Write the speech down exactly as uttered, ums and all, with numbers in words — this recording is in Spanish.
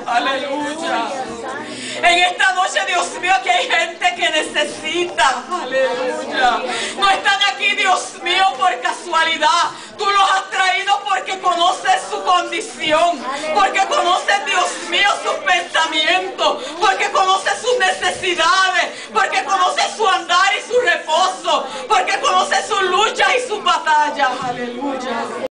Aleluya. En esta noche, Dios mío, que hay gente que necesita. Aleluya. No están aquí, Dios mío, por casualidad. Tú los has traído porque conoces su condición.